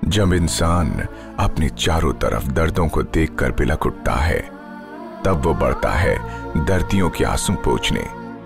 जब इंसान अपने चारों तरफ दर्दों को देखकर बिलख उठता है, तब वो बढ़ता है दर्दियों के आंसू पोंछने।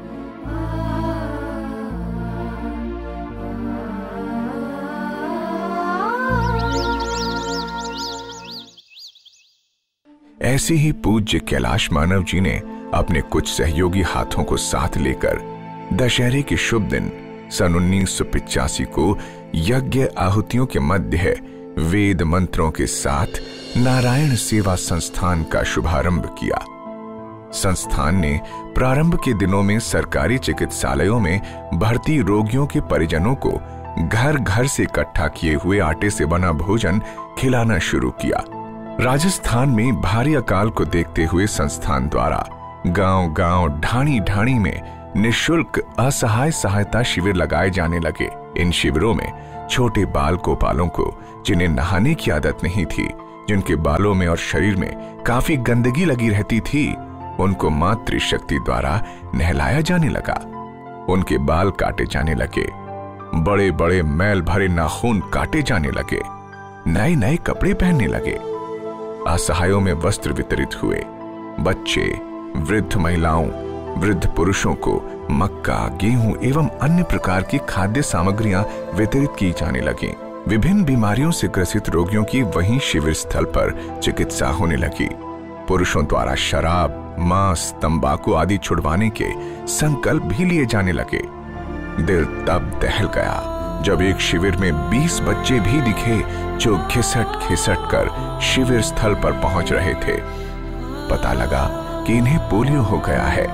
ऐसे ही पूज्य कैलाश मानव जी ने अपने कुछ सहयोगी हाथों को साथ लेकर दशहरे के शुभ दिन सन 1985 को यज्ञ आहुतियों के मध्य वेद मंत्रों के साथ नारायण सेवा संस्थान का शुभारंभ किया। संस्थान ने प्रारंभ के दिनों में सरकारी चिकित्सालयों में भर्ती रोगियों के परिजनों को घर घर से इकट्ठा किए हुए आटे से बना भोजन खिलाना शुरू किया। राजस्थान में भारी अकाल को देखते हुए संस्थान द्वारा गांव-गांव, ढाणी-ढाणी में निःशुल्क असहाय सहायता शिविर लगाए जाने लगे। इन शिविरों में छोटे बाल गोपालों को, जिन्हें नहाने की आदत नहीं थी, जिनके बालों में और शरीर में काफी गंदगी लगी रहती थी, उनको मातृशक्ति द्वारा नहलाया जाने लगा। उनके बाल काटे जाने लगे, बड़े बड़े मैल भरे नाखून काटे जाने लगे, नए नए कपड़े पहनने लगे। असहायों में वस्त्र वितरित हुए। बच्चे, वृद्ध महिलाओं, वृद्ध पुरुषों को मक्का, गेहूं एवं अन्य प्रकार की खाद्य सामग्रियां वितरित की जाने लगी। विभिन्न बीमारियों से ग्रसित रोगियों की वहीं शिविर स्थल पर चिकित्सा होने लगी। पुरुषों द्वारा शराब, मांस, तंबाकू आदि छुड़वाने के संकल्प भी लिए जाने लगे। दिल तब दहल गया जब एक शिविर में 20 बच्चे भी दिखे जो घिसट कर शिविर स्थल पर पहुंच रहे थे। पता लगा कि इन्हें पोलियो हो गया है।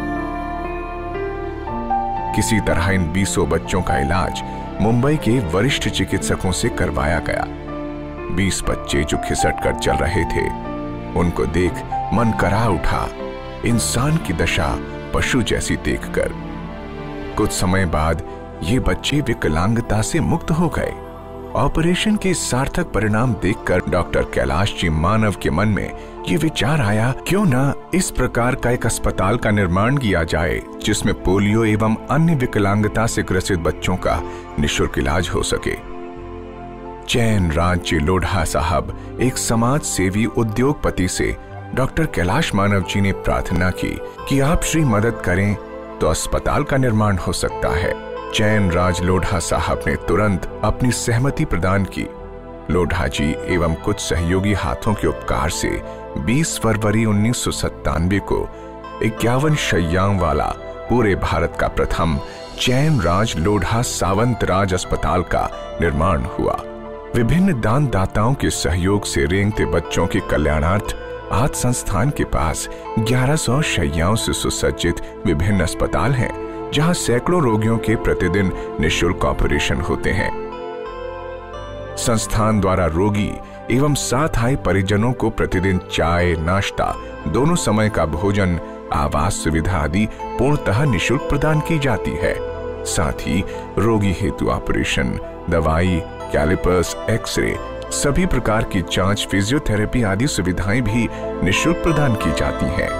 किसी तरह इन 20 बच्चों का इलाज मुंबई के वरिष्ठ चिकित्सकों से करवाया गया। 20 बच्चे जो घिसट कर चल रहे थे, उनको देख मन करा उठा, इंसान की दशा पशु जैसी देखकर। कुछ समय बाद ये बच्चे विकलांगता से मुक्त हो गए। ऑपरेशन के सार्थक परिणाम देखकर डॉक्टर कैलाश जी मानव के मन में ये विचार आया, क्यों ना इस प्रकार का एक अस्पताल का निर्माण किया जाए जिसमें पोलियो एवं अन्य विकलांगता से ग्रसित बच्चों का निःशुल्क इलाज हो सके। चैन राज जी लोढ़ा साहब एक समाज सेवी उद्योगपति से डॉक्टर कैलाश मानव जी ने प्रार्थना की कि आप श्री मदद करें तो अस्पताल का निर्माण हो सकता है। चैन राज लोढ़ा साहब ने तुरंत अपनी सहमति प्रदान की। लोढ़ा जी एवं कुछ सहयोगी हाथों के उपकार से 20 फरवरी 1997 को 51 शैय्याओं वाला पूरे भारत का प्रथम चैन राज लोढ़ा सावंत राज अस्पताल का निर्माण हुआ। विभिन्न दानदाताओं के सहयोग से रेंगते बच्चों के कल्याणार्थ आज संस्थान के पास 1100 शैय्याओं से सुसज्जित विभिन्न अस्पताल हैं, जहां सैकड़ों रोगियों के प्रतिदिन निःशुल्क ऑपरेशन होते हैं। संस्थान द्वारा रोगी एवं साथ आए परिजनों को प्रतिदिन चाय, नाश्ता, दोनों समय का भोजन, आवास सुविधा आदि पूर्णतः निःशुल्क प्रदान की जाती है। साथ ही रोगी हेतु ऑपरेशन, दवाई, कैलिपर्स, एक्सरे, सभी प्रकार की जांच, फिजियोथेरेपी आदि सुविधाएं भी निःशुल्क प्रदान की जाती हैं।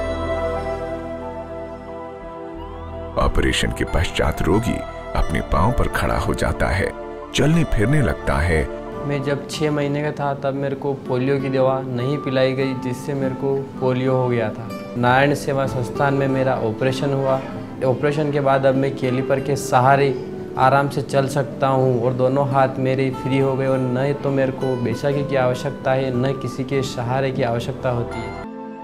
ऑपरेशन के पश्चात रोगी अपने पांव पर खड़ा हो जाता है, चलने फिरने लगता है। मैं जब 6 महीने का था तब मेरे को पोलियो की दवा नहीं पिलाई गई, जिससे मेरे को पोलियो हो गया था। नारायण सेवा संस्थान में मेरा ऑपरेशन हुआ। ऑपरेशन के बाद अब मैं कैलिपर के सहारे आराम से चल सकता हूँ और दोनों हाथ मेरे फ्री हो गए और न तो मेरे को बैसाखी की आवश्यकता है, न किसी के सहारे की आवश्यकता होती है।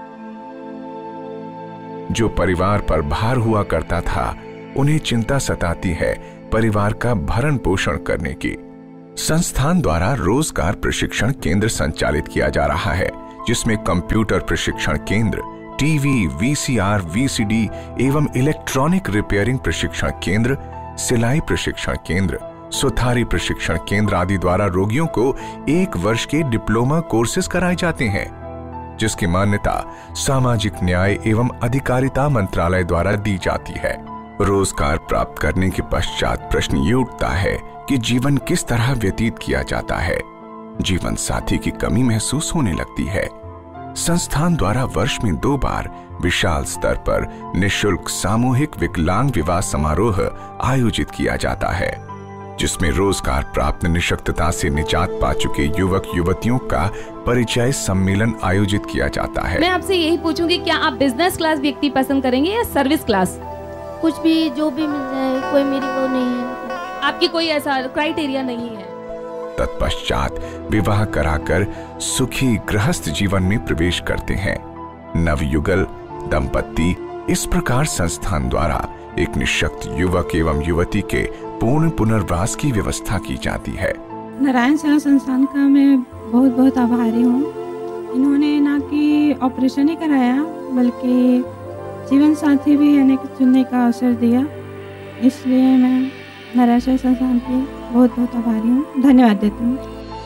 जो परिवार पर भार हुआ करता था, उन्हें चिंता सताती है परिवार का भरण पोषण करने की। संस्थान द्वारा रोजगार प्रशिक्षण केंद्र संचालित किया जा रहा है, जिसमें कंप्यूटर प्रशिक्षण केंद्र, टीवी, वीसीआर, वीसीडी एवं इलेक्ट्रॉनिक रिपेयरिंग प्रशिक्षण केंद्र, सिलाई प्रशिक्षण केंद्र, सुथारी प्रशिक्षण केंद्र आदि द्वारा रोगियों को 1 वर्ष के डिप्लोमा कोर्सेज कराए जाते हैं, जिसकी मान्यता सामाजिक न्याय एवं अधिकारिता मंत्रालय द्वारा दी जाती है। रोजगार प्राप्त करने के पश्चात प्रश्न ये उठता है कि जीवन किस तरह व्यतीत किया जाता है। जीवन साथी की कमी महसूस होने लगती है। संस्थान द्वारा वर्ष में 2 बार विशाल स्तर पर निःशुल्क सामूहिक विकलांग विवाह समारोह आयोजित किया जाता है। जिसमें रोजगार प्राप्त निःशक्तता से निजात पा चुके युवक युवतियों का परिचय सम्मेलन आयोजित किया जाता है। मैं आपसे यही पूछूंगी, क्या आप बिजनेस क्लास व्यक्ति पसंद करेंगे या सर्विस क्लास? कुछ भी, जो भी मिल जाए, कोई मेरी वो नहीं है। आपकी कोई ऐसा क्राइटेरिया नहीं है? तत्पश्चात विवाह कराकर सुखी गृहस्थ जीवन में प्रवेश करते हैं नवयुगल दंपत्ति। इस प्रकार संस्थान द्वारा एक निःशक्त युवक एवं युवती के पूर्ण पुनर्वास की व्यवस्था की जाती है। नारायण सेवा संस्थान का मैं बहुत बहुत आभारी हूँ। इन्होंने ना कि ऑपरेशन ही कराया बल्कि जीवन साथी भी यानी कि चुनने का अवसर दिया, इसलिए मैं नारायण सेवा संस्थान की बहुत बहुत आभारी हूँ, धन्यवाद देती हूँ।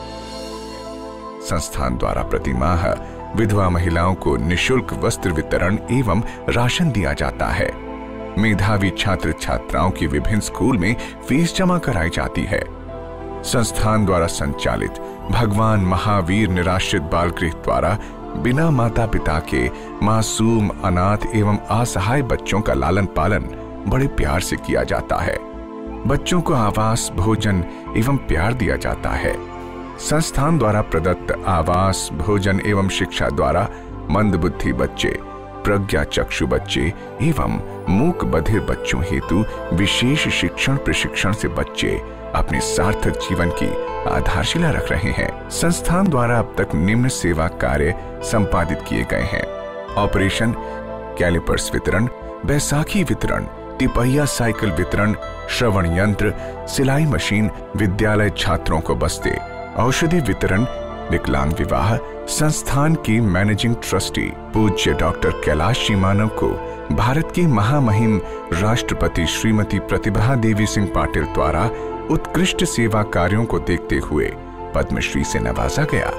संस्थान द्वारा प्रतिमाह विधवा महिलाओं को निःशुल्क वस्त्र वितरण एवं राशन दिया जाता है। मेधावी छात्र छात्राओं की विभिन्न स्कूल में फीस जमा कराई जाती है। संस्थान द्वारा संचालित भगवान महावीर निराश्रित बाल गृह द्वारा बिना माता पिता के मासूम अनाथ एवं असहाय बच्चों का लालन पालन बड़े प्यार से किया जाता है। बच्चों को आवास, भोजन एवं प्यार दिया जाता है। संस्थान द्वारा प्रदत्त आवास, भोजन एवं शिक्षा द्वारा मंदबुद्धि बच्चे, प्रज्ञा चक्षु बच्चे एवं मूक बधिर बच्चों हेतु विशेष शिक्षण प्रशिक्षण से बच्चे अपने सार्थक जीवन की आधारशिला रख रहे हैं। संस्थान द्वारा अब तक निम्न सेवा कार्य संपादित किए गए हैं: ऑपरेशन कैलिपर्स वितरण, बैसाखी वितरण, तिपहिया साइकिल वितरण, श्रवण यंत्र, सिलाई मशीन, विद्यालय छात्रों को बस्ते, औषधि वितरण, विकलांग विवाह। संस्थान की मैनेजिंग ट्रस्टी पूज्य डॉक्टर कैलाश जी मानव को भारत की महामहिम राष्ट्रपति श्रीमती प्रतिभा देवी सिंह पाटिल द्वारा उत्कृष्ट सेवा कार्यों को देखते हुए पद्मश्री से नवाजा गया।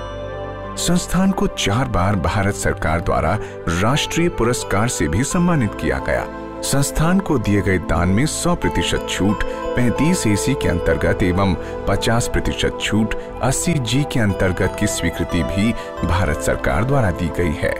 संस्थान को 4 बार भारत सरकार द्वारा राष्ट्रीय पुरस्कार से भी सम्मानित किया गया। संस्थान को दिए गए दान में 100% छूट 35 AC के अंतर्गत एवं 50% छूट 80 G के अंतर्गत की स्वीकृति भी भारत सरकार द्वारा दी गई है।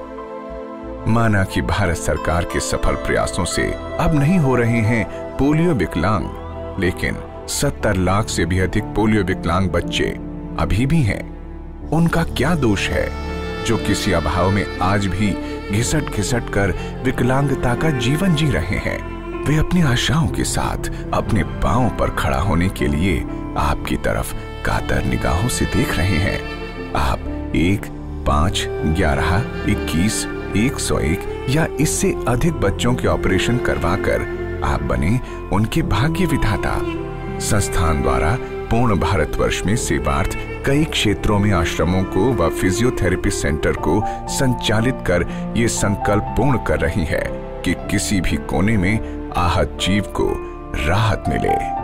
माना कि भारत सरकार के सफल प्रयासों से अब नहीं हो रहे हैं पोलियो विकलांग, लेकिन 70 लाख से भी अधिक पोलियो विकलांग बच्चे अभी भी हैं। उनका क्या दोष है जो किसी अभाव में आज भी घिसट घिसट कर विकलांगता का जीवन जी रहे हैं। वे अपनी आशाओं के साथ अपने पांव पर खड़ा होने के लिए आपकी तरफ कातर निगाहों से देख रहे हैं। आप 1, 5, 11, 21, 101 या इससे अधिक बच्चों के ऑपरेशन करवाकर आप बने उनके भाग्य विधाता। संस्थान द्वारा पूर्ण भारतवर्ष में सेवार्थ कई क्षेत्रों में आश्रमों को व फिजियोथेरेपी सेंटर को संचालित कर ये संकल्प पूर्ण कर रही है कि किसी भी कोने में आहत जीव को राहत मिले।